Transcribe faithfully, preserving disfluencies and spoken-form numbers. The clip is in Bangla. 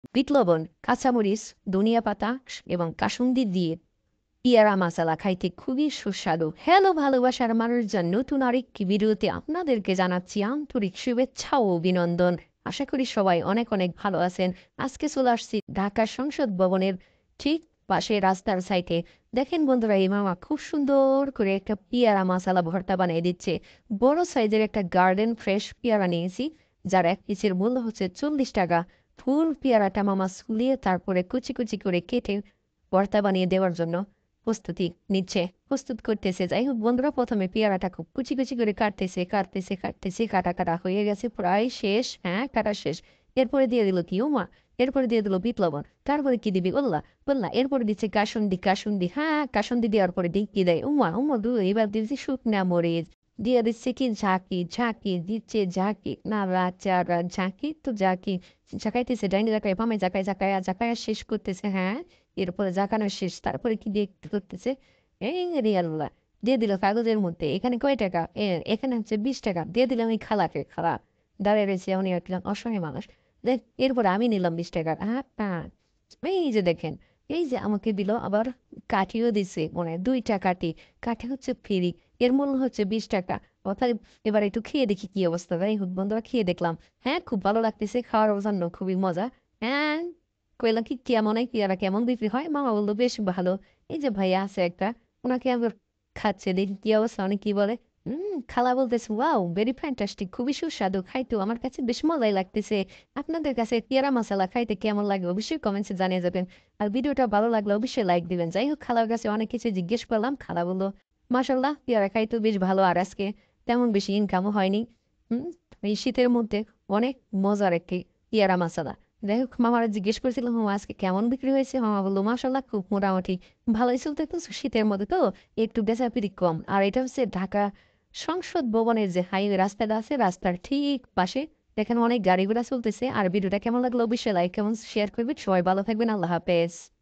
বিট লবণ, কাঁচামরিচ, ধনিয়া পাতা এবং কাসুন্দি দিয়ে পেয়ারা মাসালা খাইতে খুবই সুস্বাদু। হ্যালো ভালোবাসার মানুষজন, নতুন আরেকটি ভিডিওতে আপনাদেরকে জানাচ্ছি আন্তরিক শুভেচ্ছা ও অভিনন্দন। আশা করি সবাই অনেক অনেক ভালো আছেন। আজকে চলে আসছি ঢাকা সংসদ ভবনের ঠিক পাশে রাস্তার সাইডে। দেখেন বন্ধুরা, এই মামা খুব সুন্দর করে একটা পেয়ারা মাসালা ভর্তা বানিয়ে দিচ্ছে। বড় সাইজের একটা গার্ডেন ফ্রেশ পেয়ারা নিয়েছি, যার এক পিসের মূল্য হচ্ছে চল্লিশ টাকা। ফুল পেয়ারাটা মামা সুলিয়ে তারপরে কুচি কুচি করে কেটে ভর্তা বানিয়ে দেওয়ার জন্য প্রস্তুতি নিচ্ছে, প্রস্তুত করতেছে। যাই হোক বন্ধুরা, প্রথমে পেয়ারাটা খুব কুচি কুচি করে কাটতেছে কাটতেছে কাটতেছে কাটা কাটা হয়ে গেছে, প্রায় শেষ। হ্যাঁ, কাটা শেষ। এরপরে দিয়ে দিল কি উমা, এরপরে দিয়ে দিল বিট লবণ, তারপরে কি দিবি বললা বললা, এরপরে দিচ্ছে কাসুন্দি কাসুন্দি হ্যাঁ কাসুন্দি দেওয়ার পরে দিয়ে কি দেয় উমা উমা দু, এবার দিচ্ছি শুকনা মরিচ, দিয়ে দিচ্ছে কি ঝাঁকি ঝাঁকি দিচ্ছে ঝাঁকি নাড়াচাড়া ঝাঁকি তো ঝাঁকি ঝাঁকাইতেছে, ডাইনি জাকায় বামে জাকায় জাকায় জাকায় শেষ করতেছে। হ্যাঁ, এরপরে জাকানো শেষ, তারপরে কি দিয়ে একটু করতেছে, এই রে আল্লাহ, দিয়ে দিল কাগজের মধ্যে। এখানে কয় টাকা? এ এখানে হচ্ছে বিশ টাকা। দিয়ে দিলাম এই খালাকে। খালা দাঁড়িয়ে রয়েছে, উনি একটা অসহায় মানুষ। দেখ, এরপরে আমি নিলাম বিশ টাকা। হ্যাঁ হ্যাঁ, এই যে দেখেন, এই যে আমাকে দিল আবার কাঠিও দিছে, মনে হয় দুইটা কাঠি। কাঠি হচ্ছে ফ্রি, এর মূল্য হচ্ছে বিশ টাকা। অর্থাৎ এবার একটু খেয়ে দেখি কি অবস্থা। তাই হোক বন্ধুরা, খেয়ে দেখলাম। হ্যাঁ, খুব ভালো লাগতেছে, খাওয়ার জন্য খুবই মজা। হ্যাঁ, কইলাম কি কেমন হয়, পেয়ারা কেমন বিক্রি হয়? মামা বললো বেশ ভালো। এই যে ভাইয়া আছে একটা, ওনাকে আবার খাচ্ছে, দেখি কি অবস্থা। অনেক কি বলে, হুম, খালা বলতেছে ওয়াও ভেরি ফ্যান্টাস্টিক, খুবই সুস্বাদু, খাইতেও আমার কাছে বেশ মজাই লাগতেছে। আপনাদের কাছে পেয়ারা মশলা খাইতে কেমন লাগে অবশ্যই কমেন্টসে জানিয়ে যাবেন। আর ভিডিওটা ভালো লাগলে অবশ্যই লাইক দিবেন। যাই হোক, খালার কাছে অনেক কিছু জিজ্ঞেস করলাম। খালা বললো মাশাল্লাহ পেয়ারা খাইতেও বেশ ভালো, আর আজকে তেমন বেশি ইনকামও হয়নি। হুম, এই শীতের মধ্যে অনেক মজার একটি পেয়ারা মশলা। যাই হোক, মামারা জিজ্ঞেস করছিলাম মামা আজকে কেমন বিক্রি হয়েছে। মামা বললো মাশাল্লাহ খুব মোটামুটি ভালোই চলতে, তো শীতের মধ্যে তো একটু বেচাপিরি কম। আর এটা হচ্ছে ঢাকা সংসদ ভবনের যে হাইওয়ে রাস্তাটা আছে, রাস্তার ঠিক পাশে। দেখেন অনেক গাড়ি ঘোড়া চলতেছে। আর ভিডিওটা কেমন লাগলো অবশ্যই লাইক কেমন শেয়ার করবেন। সবাই ভালো থাকবেন, আল্লাহ হাফেজ।